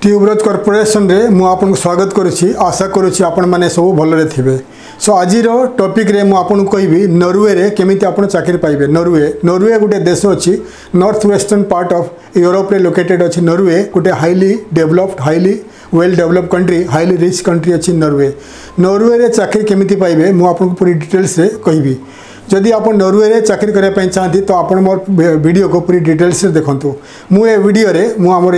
Tuberose corporation रे मु आपन को स्वागत करुछि। आशा करुछि आपण माने सब भलरे थिबे। सो आज टॉपिक रे मु आपन को कहबी नॉर्वे रे केमिति आपण चाकरी पाइबे। नॉर्वे गोटे देश अछि north western part of Europe रे लोकेटेड अछि। नॉर्वे गोटे highly developed highly well developed country highly rich country अछि। नॉर्वे रे चाकरी केमिति पाइबे मु आपन को पूरी डिटेल्स रे कहबी। जदि आप नॉर्वे रे चाकरी करने चाहती तो आप मोर वीडियो को पूरी डिटेल्स से देखंतु। मु ए वीडियो रे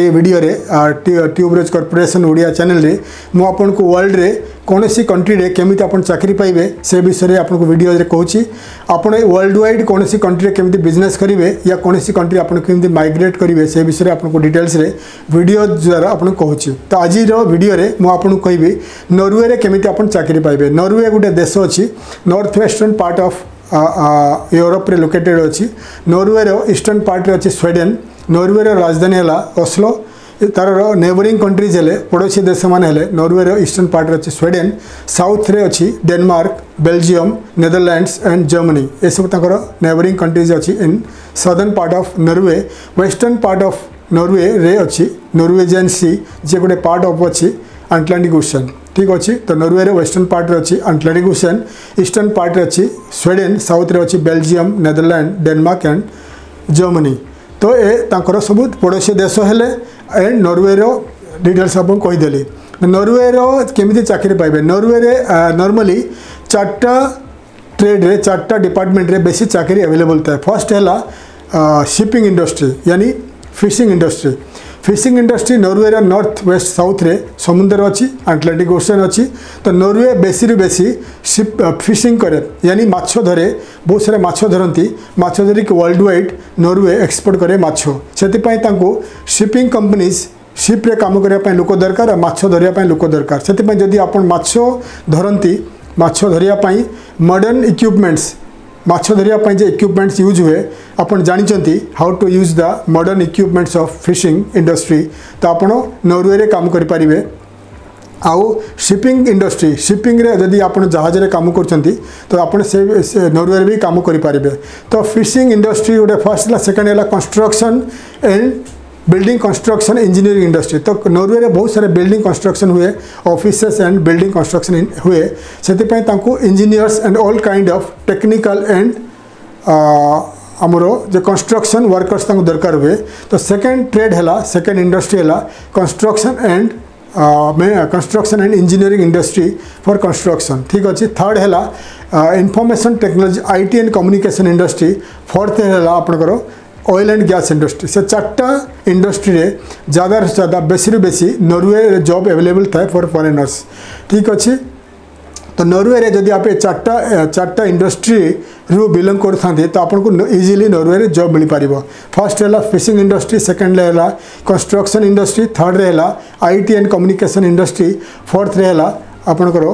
ट्यूबरोज कॉर्पोरेशन ओडिया चैनल रे मु आपन को वर्ल्ड रे कोनोसी कंट्री रे केमिति आपन चाकरी पाइबे से विषय रे आपन को वीडियो रे कहूची। आपन वर्ल्ड वाइड कोनोसी कंट्री रे केमिति बिजनेस करिवे या कोनोसी कंट्री आपन केमिति माइग्रेट करिवे से विषय रे आपन को डिटेल्स रे वीडियो द्वारा आपन कहूची। तो आज रो वीडियो रे मु आपन को कहबी नॉर्वे रे केमिति आपन चाकरी पाइबे। नॉर्वे गोटे देश अछि north western part of Europe रे लोकेटेड अछि। नॉर्वे रो ईस्टर्न पार्ट रे अछि स्वीडन। नॉर्वे रो राजधानी हला ओस्लो। तार नेबरिंग कंट्रीज हेले पड़ोसी देश मान हेले नॉर्वे रो ईस्टर्न पार्ट रे अछि स्वीडन। साउथ रे अछि Denmark Belgium Netherlands and Germany. ए सब ताकर नेबरिंग कंट्रीज अछि in southern part of Norway. Western part of Norway रे अछि नॉर्वेजियन सी जे गोटे पार्ट ऑफ अछि अटलांटिक ओशन। ठीक अच्छे। तो नॉर्वे रे वेस्टर्न पार्ट रे अछि अटलांटिक ओशन। ईस्टर्न पार्ट रे अछि स्वीडन। साउथ रे अछि Belgium Netherland Denmark and Germany. तो ए तांकर सब पड़ोसी देश हेले एंड नॉर्वे रो डिटेल्स आपन कहि देली। नॉर्वे रो केमिति चाकरी पाइबे। नॉर्वे रे नॉर्मली चारटा ट्रेड रे चारटा डिपार्टमेंट रे बेसी चाकरी अवेलेबल था। फर्स्ट हैला शिपिंग इंडस्ट्री यानी fishing industry. Fishing industry Norway रे नॉर्थ वेस्ट साउथ रे समुद्र अच्छी अटलांटिक ओशन अच्छी। तो नॉर्वे बेसी रु बेसी फिशिंग करे यानी माछ धरे। बहुत सारे माछ धरती। माछ धरिक वर्ल्ड वाइड नॉर्वे एक्सपोर्ट करे माछ। से शिपिंग कंपनीज शिप रे काम करने लोक दरकार माछ धरिया लोक दरकार। से जदि आप माछ धरती माछ धरिया मॉडर्न इक्विपमेंट्स माछ धरिया जे इक्विपमेंट्स यूज हुए आपन जानिचंती how to use the modern equipments of fishing industry. तो आपन नॉर्वे रे काम करि परिबे। आउ शिपिंग इंडस्ट्री शिपिंग रे जदि आपन जहाज रे काम करचंती तो आपन से नॉर्वे रे भी काम करि परिबे। तो फिशिंग इंडस्ट्री गोटे फर्स्ट ला। सेकंड हैला construction and building construction engineering industry. तो नॉर्वे रे बहुत सारे बिल्डिंग कंस्ट्रक्शन हुए ऑफिसेस एंड बिल्डिंग कंस्ट्रक्शन हुए। से engineers and all kind of technical and आमरो जो कंस्ट्रक्शन वर्कर्स दरकार हुए। तो सेकेंड ट्रेड है सेकेंड इंडस्ट्री है construction and engineering industry for construction. ठीक अच्छे। थर्ड है information technology IT and communication industry. Fourth है आपंकर ऑयल एंड गैस इंडस्ट्री। से चार्टा इंडस्ट्री रे ज़्यादा से ज़्यादा बेसी रु बेसी नॉर्वे जॉब अवेलेबल था फॉर फॉरेनर्स। ठीक अच्छे। तो नॉर्वे रे जदि आप चार्टा इंडस्ट्री रु बिलोंग करते तो आपको इजीली नॉर्वे रे जॉब मिल पार। फर्स्ट है फिशिंग इंडस्ट्री। सेकेंड है कंस्ट्रक्शन इंडस्ट्री। थर्ड रे है IT and communication industry. Fourth रे है आपंकर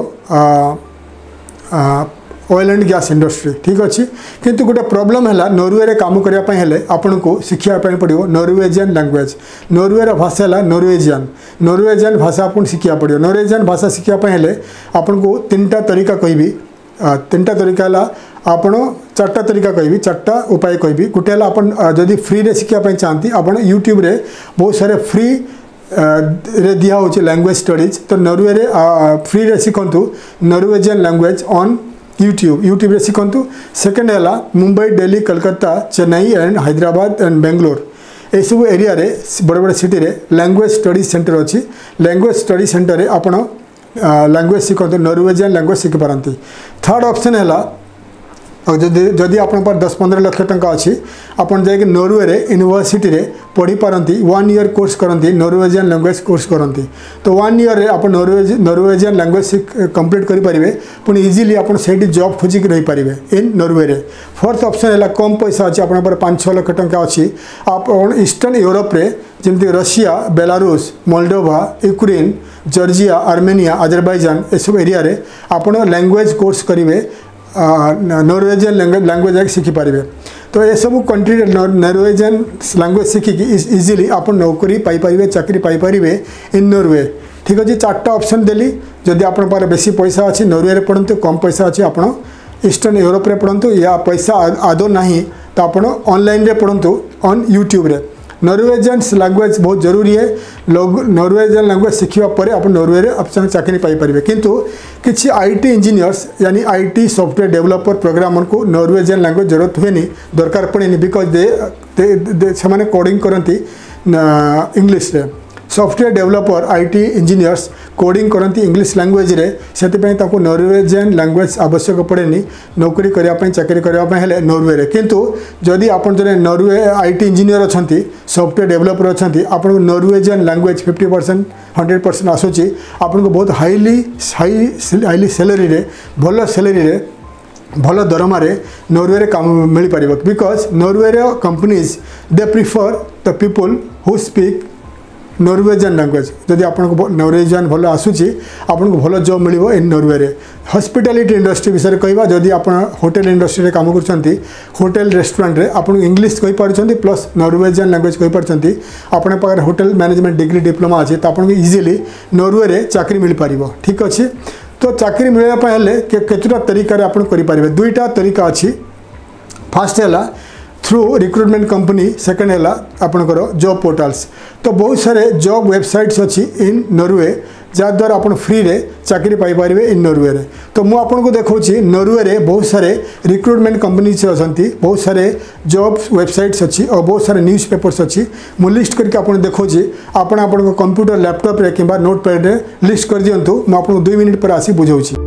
ऑयल एंड गैस इंडस्ट्री। ठीक अच्छे। किंतु गोटे प्रॉब्लम है नॉर्वे रे काम करने हेले आपन को शिखा पड़ो नॉर्वेजियन लैंग्वेज। नॉर्वे भाषा है नॉर्वेजियन भाषा आपन शिखा पड़ो। नॉर्वेजियन भाषा शिखापी हेले आपन को तीनटा तरीका कहबी। तीनटा तरीका है आपन चार्टा तरीका कहबी चार्टा उपाय कहबी। गोटे है आपन जदि फ्री रे शिखापी चाहती आपन यूट्यूब रे बहुत सारे फ्री रे दिया होची लैंग्वेज स्टडीज। तो नॉर्वे रे फ्री रे शिखंतु नॉर्वेजियन लैंग्वेज ऑन यूट्यूब रे शिखंतु। सेकेंड है मुंबई दिल्ली कलकत्ता चेन्नई एंड हैदराबाद एंड बेंगलोर ये सब एरिया रे बड़े बड़े सिटी रे लैंग्वेज स्टडीज सेंटर अच्छी। लैंग्वेज स्टडी सेंटर रे आपण लैंग्वेज शिखंतु नॉर्वेजियन लैंग्वेज शिखि पारंती। थर्ड ऑप्शन है जदि आप 10-15 लाख टंका अच्छी आपन जाके नॉर्वे रे यूनिवर्सिटी रे पढ़ी पारंती 1 ईयर कोर्स करंती नॉर्वेजियन लैंग्वेज कोर्स करंती। तो 1 ईयर रे आपन नॉर्वेजियन लैंग्वेज कंप्लीट करि परिबे पुनी इजीली आपन सेठी जॉब खोजिक रही पारिबे इन नॉर्वे रे। फोर्थ ऑप्शन है कम पैसा अच्छी आपन 5-6 लाख टंका अच्छी आप ईस्टर्न यूरोप रे जमती Russia Belarus Moldova Ukraine Georgia Armenia Azerbaijan ए सब एरिया रे आपन लैंग्वेज कोर्स करिवे नॉर्वेजियन लैंग्वेज शिखिपारे। तो ये सब कंट्री नॉर्वेजियन लैंग्वेज शिखिकी इजीली आप नौकरी पाइपर चाकरी पाइपर इन नॉर्वे। ठीक अच्छे। चार्टा ऑप्शन देली जदि आप बेसी पैसा अच्छी नॉर्वे रे पढ़ंतु कम पैसा अच्छी आप ईस्टर्न यूरोप रे पढ़ंतु या पैसा आदौ ना तो आप ऑनलाइन रे पढ़ंतु ऑन यूट्यूब रे। नॉर्वेजियन लैंग्वेज बहुत जरूरी है। नॉर्वेजियन लैंग्वेज शिखा पर आप नॉर्वे रे आप चाकरी पाइपर किंतु किसी आईटी इंजीनियर्स यानी आईटी सॉफ्टवेयर डेवलपर प्रोग्रामर को नॉर्वेजियन लैंग्वेज जरूरत हुए दरकार पड़े बिकज दे से कोडिंग करती इंग्लिश रे। Software developer IT engineers coding करती इंग्लिश लैंग्वेज रे से नॉर्वेजियन लैंग्वेज आवश्यक पड़े नौकरी करने चाकरी करने नॉर्वे रे। किंतु जदि आप जन नॉर्वे आईटी इंजीनियर अच्छा सॉफ्टवेयर डेवलपर अच्छा आपको नॉर्वेजियन लैंग्वेज 50% 100% आसूची आपको बहुत हाईली सैलरी रे भल सैलरी रे भल दरमा रे नॉर्वे रे काम मिल पार बिकज नॉर्वे रे companies they prefer the people who speak Norwegian language. जदि आपको नॉर्वेजियन भल आसूची आपको भल जॉब मिल इन नॉर्वे रे। हॉस्पिटैलिटी इंडस्ट्री विषय कहवा जदि आप होटेल इंडस्ट्री रे काम करछंती होटेल रेस्टोरेंट रे आपन इंग्लिश कहि पारछंती प्लस नॉर्वेजियन लैंग्वेज कहि पारछंती आपन पाखर होटेल मैनेजमेंट डिग्री डिप्लोमा अछि त आपन इजीली नॉर्वे रे चाकरी मिल पारिबो। ठीक अछि तो चाकरी मिलवा पय हेले केतुटा तरीका रे आपन करि पारिबे। दुईटा तरीका अछि। फर्स्ट हैला थ्रू रिक्रुटमेंट कंपनी सेकेंड है आपंकर जॉब पोर्टाल्स। तो बहुत सारे जॉब वेबसाइट्स अच्छी इन नॉर्वे जहाँद्वारा आप फ्री रे चाकरी पाइपर इन नॉर्वे रे। तो मुझे आपको देखा नॉर्वे रे बहुत सारे रिक्रुटमेंट कंपनीज अच्छा बहुत सारे जॉब वेबसाइट्स अच्छी और बहुत सारे न्यूज़ पेपर्स अच्छी मु लिस्ट करके आपको देखा आपण कंप्यूटर लैपटॉप रे किंबा नोटपैड रे लिस्ट कर दिंतु मुझे 2 मिनट पर आसी बुझाऊँ।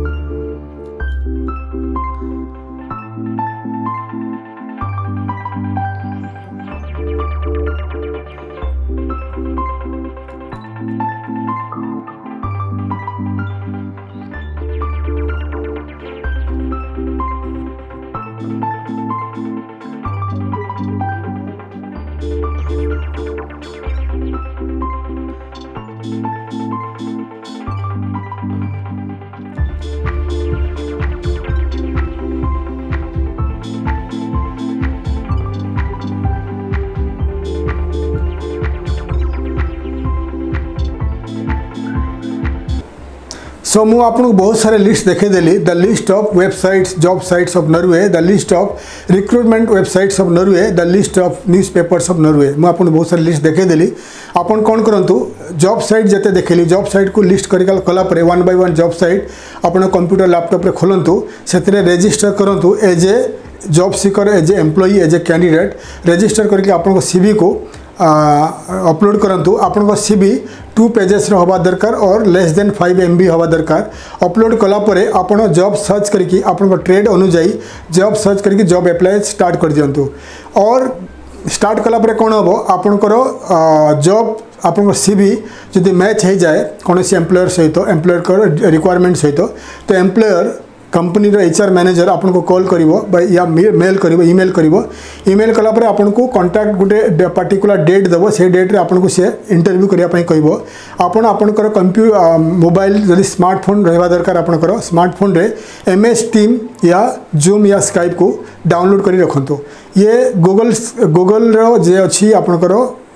सो मु आपको बहुत सारे लिस्ट देखेदेली the list of websites job sites of Norway the list of recruitment websites of Norway the list of news papers of Norway मु आपको बहुत सारे लिस्ट देखेदेली आपन कौन करंतु जॉब साइट जते देखेली जॉब साइट को लिस्ट करिकल कला परे 1 by 1 जॉब साइट आपन कंप्यूटर लैपटॉप रे खोलंतु सेतरे रजिस्टर करंतु as a job seeker as a employee as a candidate register करके आपन सीवी को अपलोड करंतु आपन सीवी 2 पेजेस हवा दरकार और लेस देन 5 MB हवा दरकार। अपलोड कला परे आपन जॉब सर्च करके आपन ट्रेड अनुଯାयी जॉब सर्च करके जॉब अप्लाई स्टार्ट कर दियंतु और स्टार्ट कला परे कोन हबो आपनकर जॉब आपन सीवी जदि मैच हो जाए कौन सी एम्प्लॉयर सहित एम्प्लॉयर रिक्वायरमेंट सहित तो एम्प्लॉयर कंपनी HR मैनेजर आपन को कॉल करिवो या मेल करिवो ईमेल करिवो ईमेल कला परे आपन को कांटेक्ट गुटे पर्टिकुलर डेट देबो से डेट रे आपन को से इंटरव्यू करिया पई कहबो आपन आपनकर कंप्यूटर मोबाइल जदि स्मार्टफोन रहबा दरकार आपनकर स्मार्टफोन रे MS टीम या जूम या स्काइप को डाउनलोड करी रखंतु। ये गूगल रो जे अछि आपनकर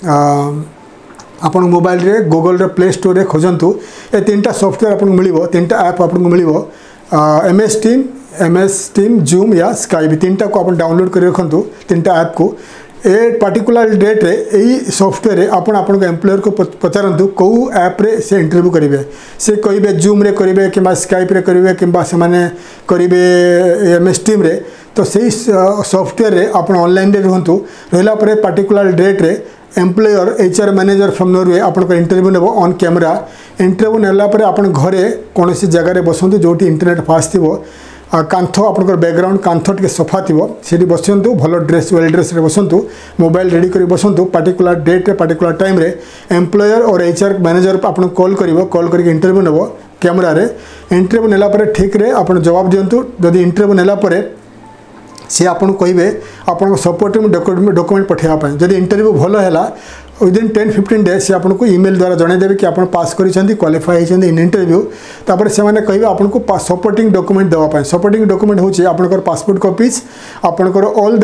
आपन मोबाइल रे गूगल रे प्ले स्टोर रे खोजंतु ए 3टा सॉफ्टवेयर आपन मिलिबो 3टा ऐप आपन मिलिबो MS टीम जूम या स्काइप 3टा को आप डाउनलोड कर रखु 3टा ऐप को ए पर्टिकुलर डेट रे यही सॉफ्टवेयर रे आपन को एम्प्लॉयर को पचारंतु कौ ऐप रे से इंटरव्यू करेंगे से कहे जूम रे करेंगे कि स्काइप रे करेंगे कि करेंगे MS टीम रे तो सही सॉफ्टवेयर रे आप ऑनलाइन रे रुहतु रहा पर्टिकुलर डेट रे employer HR manager from Norway आपन को इंटरव्यू नेबो ऑन कैमरा इंटरव्यू नेला परे आपन घरे कौन सी जगह बसंतु जोटी इंटरनेट फास्ट थी कांथ आपन बैकग्राउंड कांथ टे सफा थी से बसंतु भल ड्रेस वेल ड्रेस रे बसंतु मोबाइल रेडी कर बसंतु पर्टिकुलर डेट रे पर्टिकुलर टाइम रे एम्प्लॉयर और HR मैनेजर आपन कॉल करके इंटरव्यू नेबो कैमरा रे इंटरव्यू नेला परे ठीक रे आपन जवाब दियंतु जदि इंटरव्यू नेला परे सी आपन कहे आपन सपोर्टिंग डॉक्यूमेंट पठाइबा जदि इंटरव्यू भल है विदिन 10-15 डेज से आपको ईमेल द्वारा जनईदेवे कि आप पास कर क्वालिफाई होती इन इंटरव्यू तापर से कहे आपको सपोर्टिंग डॉक्यूमेंट देवाई सपोर्टिंग डॉक्यूमेंट हूँ आपंकर पासपोर्ट कॉपीज आपंकर ऑल द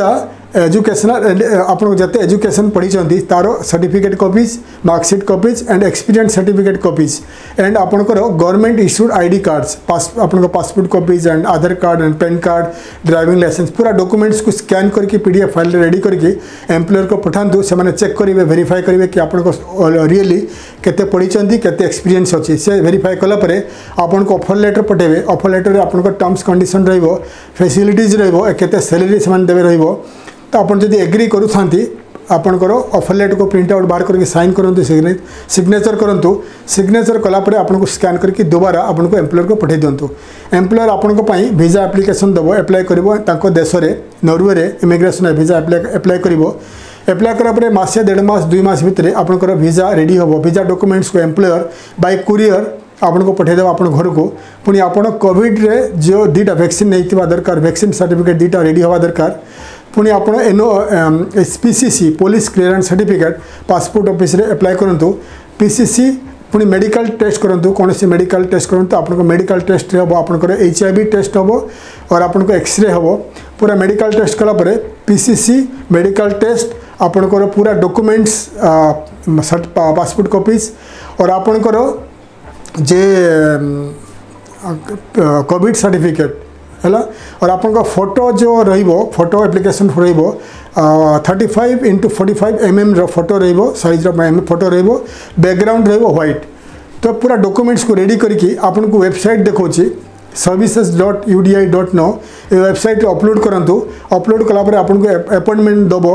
एजुकेशनल आपन जते एजुकेशन पढ़ी तार certificate copies marksheet copies and experience certificate copies and आपनकर गवर्नमेंट इश्यूड आईडी कार्ड्स आपन passport copies and Aadhaar card and PAN card driving licence पूरा डॉक्यूमेंट्स को स्कैन करके पीडीएफ फाइल रेडी करके एम्प्लॉयर को पठांतु से माने चेक करेंगे वेरीफाई करेंगे कि आपन को रियली केते पढ़ी केते एक्सपीरियंस अच्छी से वेरीफाई कला परे आपन को ऑफर लेटर पठेबे ऑफर लेटर रे आपन को टर्म्स कंडीशन रहइबो फैसिलिटीज रहइबो केते सैलरी से देबे रहइबो तो आपन जदि एग्री करूथांती आपनकर ऑफर लेटर को प्रिंट आउट बाहर करके साइन करंतु सिग्नेचर करंतु सिग्नेचर कला परे आपन को स्कैन करके दोबारा आपन को एम्प्लॉयर को पठे दियंतु एम्प्लॉयर आपन को पई वीजा एप्लिकेशन दबो अप्लाई करबो ताको देश रे नॉर्वे रे इमिग्रेशन वीजा अप्लाई करबो अप्लाई करा परे मासे 1.5 मास 2 मास भितरे आपनकर वीजा रेडी होबो वीजा डॉक्यूमेंट्स को एम्प्लॉयर बाय कुरियर आपन को पठे देबो आपन घर को पुनी आपन कोविड रे जो दीटा वैक्सीन नैतिबा दरकार वैक्सीन सर्टिफिकेट दीटा रेडी होबा दरकार पुणी आप PCC police clearance certificate passport office रे अप्लाई करंतु पीसीसी पुणी मेडिकल टेस्ट करंतु कौन से मेडिकल टेस्ट करंतु आपन मेडिकल टेस्ट हम आपनकर HIV टेस्ट हम और आपन को एक्सरे हम पूरा मेडिकल टेस्ट कला परे पीसीसी मेडिकल टेस्ट आपनकर पूरा डॉक्यूमेंट्स पासपोर्ट कॉपीज और आपनकर जे कोविड सर्टिफिकेट है और आपन फोटो जो रहिबो फोटो एप्लिकेशन रहिबो 35x45 mm फोटो रहिबो साइज फोटो रहिबो बैकग्राउंड रहिबो व्हाइट तो पूरा डॉक्यूमेंट्स को रेडी करके आपन को वेबसाइट देखौछि services.udi.no ये वेबसाइट अपलोड करंतु अपलोड कला पर आपन को अपॉइंटमेंट दबो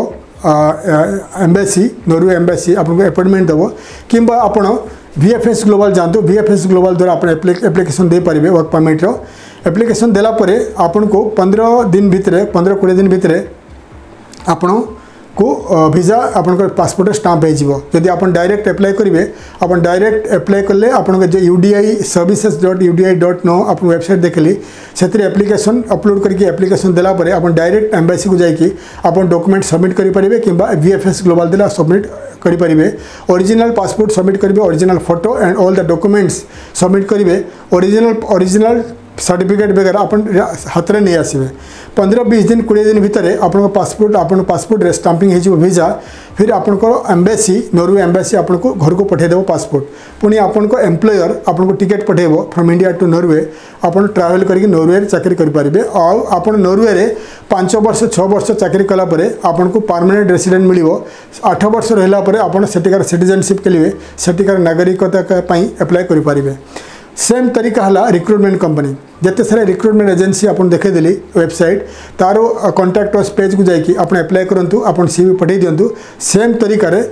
एम्बेसी नॉर्वे एम्बेसी आपन को अपॉइंटमेंट दबो किंबा आपन VFS ग्लोबल जानतु VFS ग्लोबल द्वारा आपन एप्लिकेशन दे पारिबे वर्क परमिट रो एप्लिकेशन देला परे आपन को 15 दिन भितरे 15-20 दिन भितरे आपन को वीजा आपन पासपोर्ट स्टाम्प हो जदि आपन डायरेक्ट अप्लाई करेंगे आपन डायरेक्ट अप्लाई कले आपन जो UDI services.udi.no आपन वेबसाइट देखली से एप्लिकेशन अपलोड करके एप्लिकेशन देला परे आपन डायरेक्ट एम्बेसी को जाइए आपन डॉक्यूमेंट सबमिट करि परिबे किंबा VFS ग्लोबल देला सबमिट करि परिबे ओरिजिनल पासपोर्ट सबमिट करिवे original photo and all the documents submit करिवे ओरिजिनल सर्टिफिकेट वगैरह अपन हाथ में नहीं आसवे 15-20 दिन 20 दिन भितर आपन पासपोर्ट रे स्टाम्पिंग हो वीजा फिर आपन को एम्बेसी नॉर्वे एम्बेसी आपन को घर को पठे देबो पासपोर्ट पुणी आपन को एम्प्लॉयर आपन को टिकट पठेबो फ्रॉम इंडिया टू नॉर्वे आपन ट्रैवल करके नॉर्वे रे चाकरी करि परिबे और आपन नॉर्वे रे 5 वर्ष 6 वर्ष चाकरी कला परे आपन को परमानेंट रेसिडेंट मिलिबो 8 वर्ष रहला परे आपन सेटिकार सिटीजनशिप के लिए सेटिकार नागरिकता पई अप्लाई करि परिबे सेम तरीका है रिक्रुटमेंट कंपनी जिते सारे रिक्रुटमेंट एजेंसी आपन देखेदेली वेबसाइट तार कॉन्टैक्ट अस पेज को जाकि आपन अप्लाई करंतु आपन CV पठे दियंतु सेम तरीका रे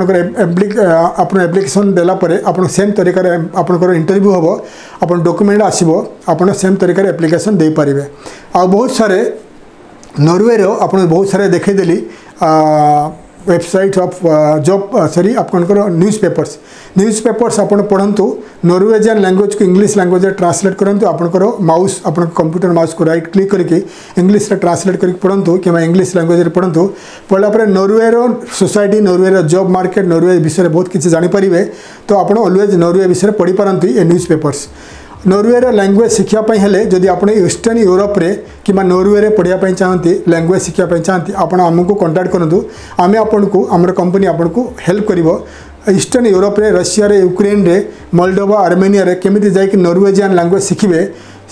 आपन एप्लिकेशन देला परे आपन सेम तरीका रे आपन इंटरव्यू होबो आपन डॉक्यूमेंट आसीबो आपन सेम तरीका रे एप्लिकेशन दे पारिबे आ बहुत सारे नॉर्वे रो आपन बहुत सारे देखेदेली वेबसाइट ऑफ जॉब सॉरी आपनकर न्यूज़पेपर्स आपन पढ़ंतु नॉर्वेजियन लैंग्वेज को इंग्लिश लैंग्वेज रे ट्रांसलेट करंतु आपनकर माउस आपन कंप्यूटर माउस को राइट क्लिक करके इंग्लिश रे ट्रांसलेट करके पढ़ंतु कि इंग्लिश लैंग्वेज रे पढ़ंतु पढ़ला पर नॉर्वे रो सोसाइटी नॉर्वे रो जॉब मार्केट नॉर्वे विषय बहुत किसी जानि परिबे तो आपन ऑलवेज नॉर्वे विषय पढ़ी पारंतु ये न्यूज़पेपर्स नॉर्वे रो लैंग्वेज शिक्षा पई हेले जदि आपन ईस्टर्न यूरोप रे किबा नॉर्वे रे पढ़िया पई चाहंती लैंग्वेज शिक्षा पई चाहंती आपन हमको कांटेक्ट करंतु आमे आपन को हमर कंपनी आपन को हेल्प करिवो ईस्टर्न यूरोप रे रशिया रे यूक्रेन रे मोल्डोवा आर्मेनिया रे केमिति जाई कि नॉर्वेजियन लैंग्वेज शिखिबे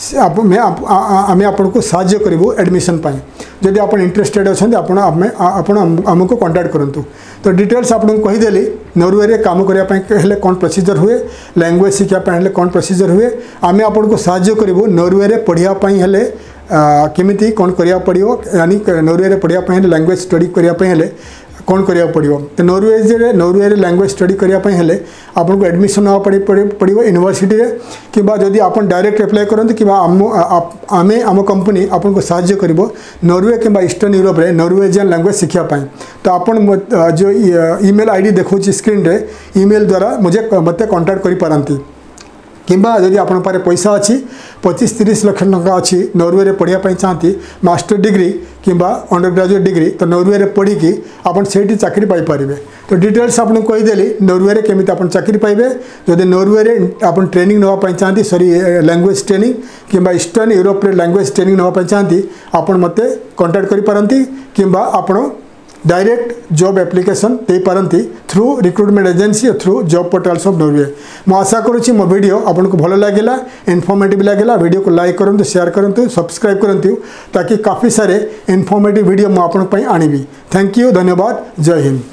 आमे आपन को साहाय्य करिवो एडमिशन पई जदि आपन इंटरेस्टेड अछंती आपन हमको कांटेक्ट करंतु तो डिटेल्स आपन कहि देली नॉर्वे रे काम करिया पई हेले कोन प्रोसीजर हुए लैंग्वेज शिक्षा पई हेले कोन प्रोसीजर हुए आमे आपन को साहाय्य करिवो नॉर्वे रे पढ़िया पई हेले केमिति कोन करिया पड़ियो यानी नॉर्वे रे पढ़िया पई लैंग्वेज स्टडी करिया पई हेले कौन करिया पड़ियो तो नॉर्वे रे लैंग्वेज स्टडी करिया पई हेले आपन को एडमिशन होवा पड़ियो यूनिवर्सिटी रे किबा जदि आपन डायरेक्ट अप्लाई करंतु किबा आमे आम कंपनी आपन को साहाय्य करिवो नॉर्वे किबा ईस्टर्न यूरोप रे नॉर्वेजियन लैंग्वेज शिक्षा पई तो आपन जो ईमेल आईडी देखौची स्क्रीन रे ईमेल द्वारा मते कांटेक्ट करि पारंती किंबा जदि आपण पारे पैसा अच्छी 25-30 लाख टंका अच्छी नॉर्वे रे पढ़ाई चाहती मास्टर डिग्री किंबा अंडर ग्रेजुएट डिग्री तो नॉर्वे रे पढ़ी कि आपण सेठी चाकरी पाई परिबे। तो डिटेल्स आपन कहीदेली नॉर्वे रे केमिति आपण चाकरी पाइबे। जदि नॉर्वे रे आपण ट्रेनिंग नवा पाई चाहती सॉरी लैंग्वेज ट्रेनिंग किंबा ईस्टर्न यूरोप रे लैंग्वेज ट्रेनिंग नवा पाई चाहती आपण मते कांटेक्ट करि पारंती किंबा आपण डायरेक्ट जॉब एप्लिकेशन दे पारंती थ्रू रिक्रुटमेंट एजेंसी और through job portals of Norway. मु आशा करुच्ची मो वीडियो आपको भल लगे इनफॉर्मेटिव लगे वीडियो को लाइक करूँ शेयर करूँ सब्सक्राइब करूँ ताकि काफ़ी सारे इनफॉर्मेटिव वीडियो मु आपन आनिबी। थैंक यू धन्यवाद जय हिंद।